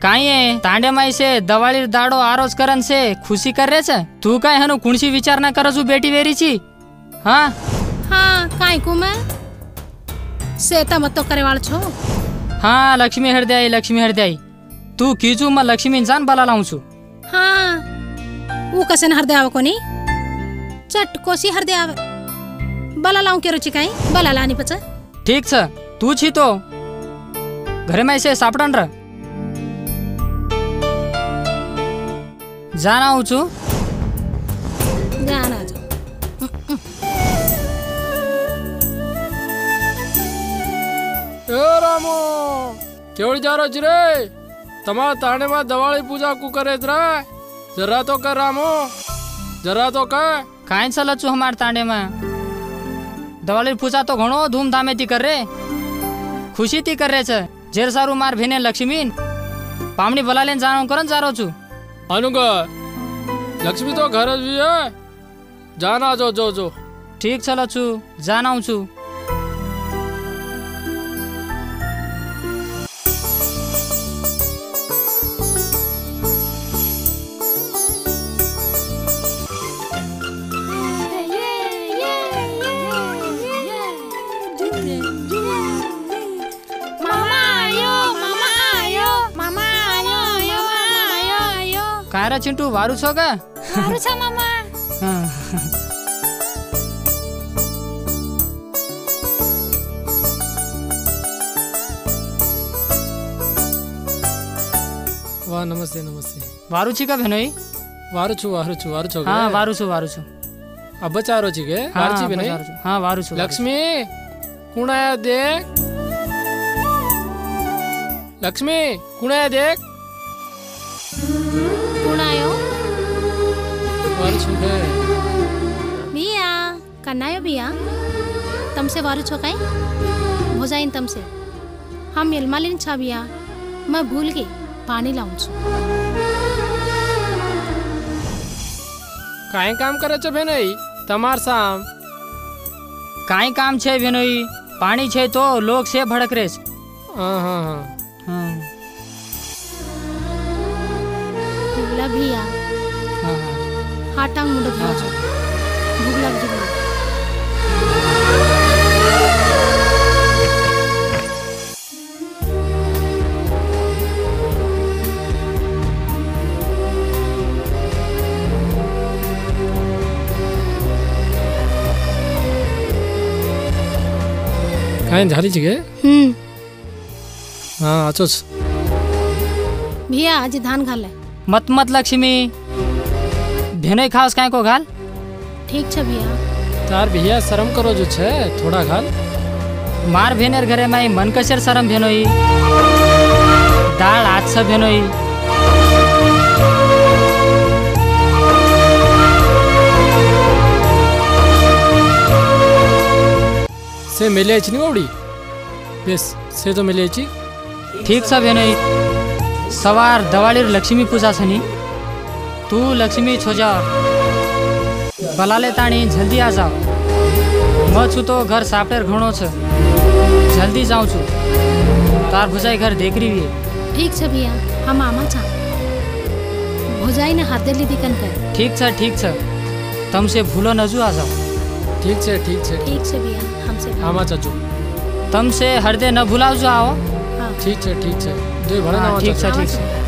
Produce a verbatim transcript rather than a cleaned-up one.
काई है तांडे माई से दवाळी दाडो आरोज करन से खुशी कर रे छे। तू काय हनु कुणसी विचार ना करजू बेटी वेरी छी। हाँ हाँ काई को मैं सेता मत तो करे वाल छो। हाँ लक्ष्मी हृदय लक्ष्मी हृदय तू कीजू मैं लक्ष्मी इंसान बला लाऊं छु। हाँ वो कसे न हृदय आवे कोनी चट कोसी हृदय आवे बला लाऊं के रुचि काई बला लानी पचा। ठीक छ तू छी तो घरे में से सापडन र जाना हूँ छु जाना जो ए रामो केवल जा रहा रे तमार ताने में दवाली पूजा को करे रे जरा तो कर रामो जरा तो कर काई चल छु हमार तांडे में दवाली पूजा तो घणो धूमधामे थी कर रे खुशी थी कर रे छे। जेर सारू मार भेने लक्ष्मी पामनी बला लेन जानो करन जा रो छु। अनुगा लक्ष्मी तो घर भी है जाना जो जो जो ठीक चलो छु जाना हूँ छु। कायरा चिंटू वारू छो का वारू छ मामा। हाँ। वाह नमस्ते नमस्ते वारू छी का भेनोई वारू छु वारू छु वारू छु हाँ वारू छु वारू छु अब चारो छी के हाँ वारू छी भेनोई हाँ वारू छु। लक्ष्मी कौन आया देख लक्ष्मी कौन आया देख कौन आयो वारू छु है बिया कन्नायो बिया तमसे वारू छो काई भोजाइन तमसे हम मिलमालिन छा बिया मैं भूल गई पानी लाऊं छु। काई काम करे छे भेनोई तमार साम काई काम छे भेनोई पानी छे तो लोग से भड़क रे छे। हाँ हाँ हाँ हाँ भूला बिया हाँ हाँ हाटांग मुंड धरो छो भूख लग जी काई झाली छी के हम्म हाँ आचो भैया आज धान घाले मत मत लक्ष्मी भेनोई खास काय को घाल। ठीक छ भैया तार भैया शर्म करो जो छे थोड़ा घाल मार भेनेर घरे माई मन कशर शरम भेनोई दाल हाथ से भेनोई से मिले छी नहीं बावड़ी बेस से तो मिले छी ठीक छ भेनोई सवार दवाली लक्ष्मी पूजा छनी तू लक्ष्मी छोजा बलाले ताणी जल्दी आ जाओ म छु तो घर सापटेर घणो छ जल्दी जाऊं छु तार भुजाई घर देख रही है। ठीक छ भैया हम आमा छा भोजाई ने हाथ दे दिकन कर। ठीक छ ठीक छ तमसे भूलो नजू आ जाओ। ठीक छे ठीक छे ठीक छे भैया हमसे आमा चाचू तमसे हृदय न भुलाओ जो आओ। हाँ ठीक छे ठीक छे दे भले ना ठीक छ ठीक छ।